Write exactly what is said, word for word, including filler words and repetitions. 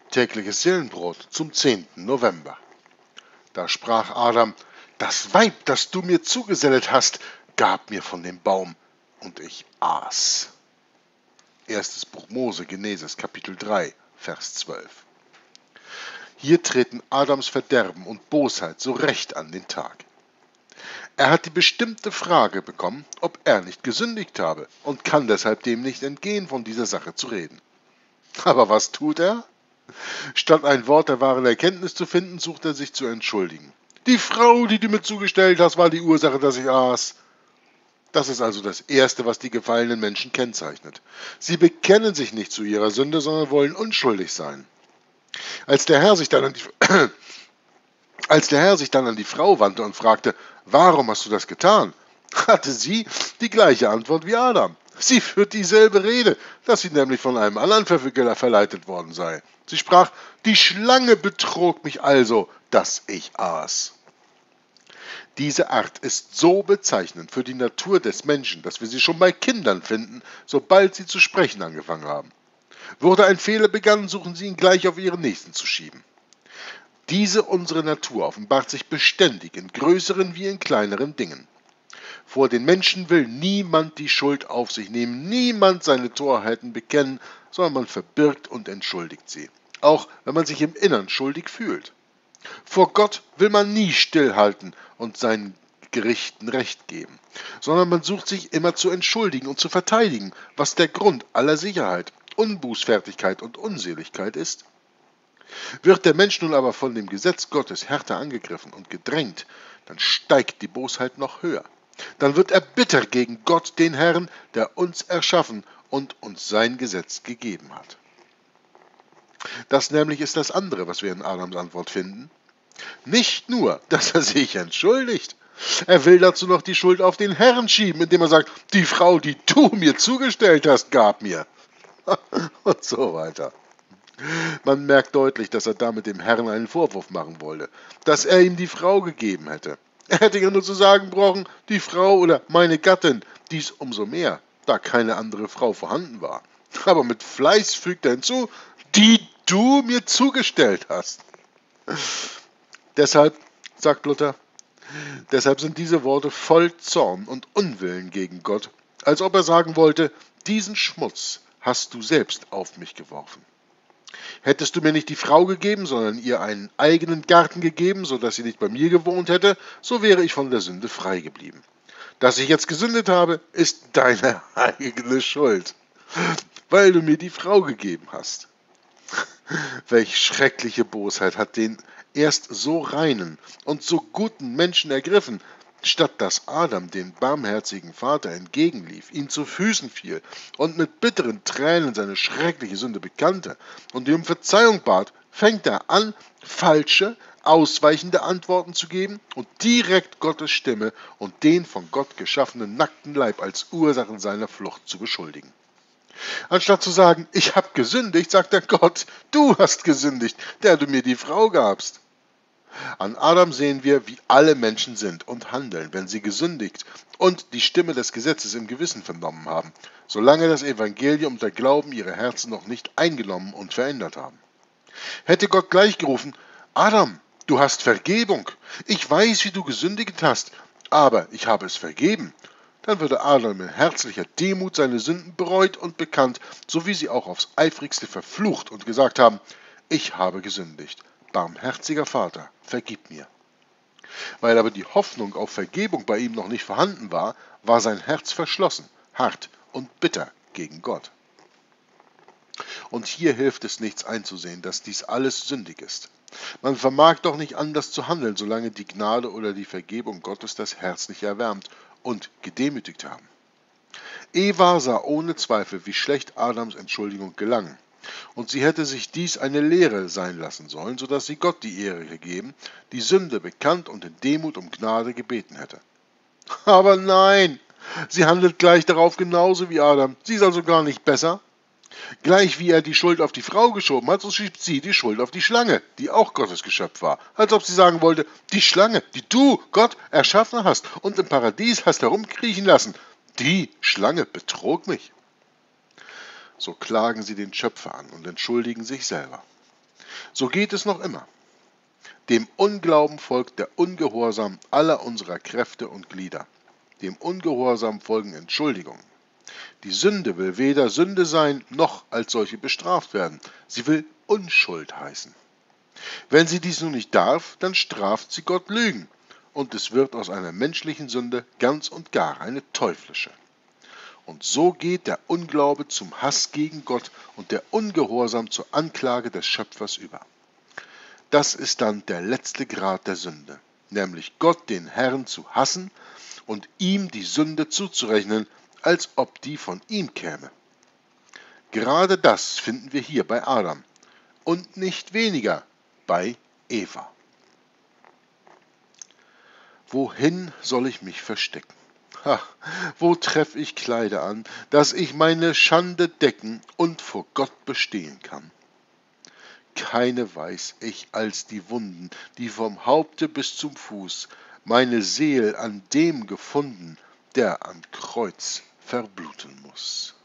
Tägliches Seelenbrot zum zehnten November. Da sprach Adam: Das Weib, das du mir zugesellet hast, gab mir von dem Baum, und ich aß. Erstes Buch Mose, Genesis, Kapitel drei, Vers zwölf. Hier treten Adams Verderben und Bosheit so recht an den Tag. Er hat die bestimmte Frage bekommen, ob er nicht gesündigt habe, und kann deshalb dem nicht entgehen, von dieser Sache zu reden. Aber was tut er? Statt ein Wort der wahren Erkenntnis zu finden, sucht er sich zu entschuldigen. Die Frau, die du mir zugestellt hast, war die Ursache, dass ich aß. Das ist also das Erste, was die gefallenen Menschen kennzeichnet. Sie bekennen sich nicht zu ihrer Sünde, sondern wollen unschuldig sein. Als der Herr sich dann an die, als der Herr sich dann an die Frau wandte und fragte: Warum hast du das getan?, hatte sie die gleiche Antwort wie Adam. Sie führt dieselbe Rede, dass sie nämlich von einem anderen Verwickler verleitet worden sei. Sie sprach: Die Schlange betrog mich also, dass ich aß. Diese Art ist so bezeichnend für die Natur des Menschen, dass wir sie schon bei Kindern finden, sobald sie zu sprechen angefangen haben. Wurde ein Fehler begangen, suchen sie ihn gleich auf ihren Nächsten zu schieben. Diese unsere Natur offenbart sich beständig in größeren wie in kleineren Dingen. Vor den Menschen will niemand die Schuld auf sich nehmen, niemand seine Torheiten bekennen, sondern man verbirgt und entschuldigt sie, auch wenn man sich im Innern schuldig fühlt. Vor Gott will man nie stillhalten und seinen Gerichten Recht geben, sondern man sucht sich immer zu entschuldigen und zu verteidigen, was der Grund aller Sicherheit, Unbußfertigkeit und Unseligkeit ist. Wird der Mensch nun aber von dem Gesetz Gottes härter angegriffen und gedrängt, dann steigt die Bosheit noch höher. Dann wird er bitter gegen Gott, den Herrn, der uns erschaffen und uns sein Gesetz gegeben hat. Das nämlich ist das andere, was wir in Adams Antwort finden. Nicht nur, dass er sich entschuldigt, er will dazu noch die Schuld auf den Herrn schieben, indem er sagt: Die Frau, die du mir zugestellt hast, gab mir. Und so weiter. Man merkt deutlich, dass er damit dem Herrn einen Vorwurf machen wollte, dass er ihm die Frau gegeben hätte. Er hätte ja nur zu sagen brauchen: Die Frau oder meine Gattin, dies umso mehr, da keine andere Frau vorhanden war. Aber mit Fleiß fügt er hinzu: Die du mir zugestellt hast. Deshalb, sagt Luther, deshalb sind diese Worte voll Zorn und Unwillen gegen Gott, als ob er sagen wollte: Diesen Schmutz hast du selbst auf mich geworfen. Hättest du mir nicht die Frau gegeben, sondern ihr einen eigenen Garten gegeben, so dass sie nicht bei mir gewohnt hätte, so wäre ich von der Sünde frei geblieben. Dass ich jetzt gesündet habe, ist deine eigene Schuld, weil du mir die Frau gegeben hast. Welch schreckliche Bosheit hat den erst so reinen und so guten Menschen ergriffen, statt dass Adam dem barmherzigen Vater entgegenlief, ihm zu Füßen fiel und mit bitteren Tränen seine schreckliche Sünde bekannte und ihm um Verzeihung bat, fängt er an, falsche, ausweichende Antworten zu geben und direkt Gottes Stimme und den von Gott geschaffenen nackten Leib als Ursachen seiner Flucht zu beschuldigen. Anstatt zu sagen: Ich habe gesündigt, sagt er: Gott, du hast gesündigt, der du mir die Frau gabst. An Adam sehen wir, wie alle Menschen sind und handeln, wenn sie gesündigt und die Stimme des Gesetzes im Gewissen vernommen haben, solange das Evangelium und der Glauben ihre Herzen noch nicht eingenommen und verändert haben. Hätte Gott gleich gerufen: Adam, du hast Vergebung, ich weiß, wie du gesündigt hast, aber ich habe es vergeben, dann würde Adam in herzlicher Demut seine Sünden bereut und bekannt, so wie sie auch aufs eifrigste verflucht und gesagt haben: Ich habe gesündigt. Barmherziger Vater, vergib mir. Weil aber die Hoffnung auf Vergebung bei ihm noch nicht vorhanden war, war sein Herz verschlossen, hart und bitter gegen Gott. Und hier hilft es nichts einzusehen, dass dies alles sündig ist. Man vermag doch nicht anders zu handeln, solange die Gnade oder die Vergebung Gottes das Herz nicht erwärmt und gedemütigt haben. Eva sah ohne Zweifel, wie schlecht Adams Entschuldigung gelang. Und sie hätte sich dies eine Lehre sein lassen sollen, so dass sie Gott die Ehre gegeben, die Sünde bekannt und in Demut um Gnade gebeten hätte. Aber nein, sie handelt gleich darauf genauso wie Adam. Sie ist also gar nicht besser. Gleich wie er die Schuld auf die Frau geschoben hat, so schiebt sie die Schuld auf die Schlange, die auch Gottes Geschöpf war. Als ob sie sagen wollte: Die Schlange, die du, Gott, erschaffen hast und im Paradies hast herumkriechen lassen, die Schlange betrog mich. So klagen sie den Schöpfer an und entschuldigen sich selber. So geht es noch immer. Dem Unglauben folgt der Ungehorsam aller unserer Kräfte und Glieder. Dem Ungehorsam folgen Entschuldigungen. Die Sünde will weder Sünde sein, noch als solche bestraft werden. Sie will Unschuld heißen. Wenn sie dies nun nicht darf, dann straft sie Gott Lügen. Und es wird aus einer menschlichen Sünde ganz und gar eine teuflische. Und so geht der Unglaube zum Hass gegen Gott und der Ungehorsam zur Anklage des Schöpfers über. Das ist dann der letzte Grad der Sünde, nämlich Gott, den Herrn, zu hassen und ihm die Sünde zuzurechnen, als ob die von ihm käme. Gerade das finden wir hier bei Adam und nicht weniger bei Eva. Wohin soll ich mich verstecken? Ha, wo treff ich Kleider an, dass ich meine Schande decken und vor Gott bestehen kann? Keine weiß ich als die Wunden, die vom Haupte bis zum Fuß meine Seel an dem gefunden, der am Kreuz verbluten muß.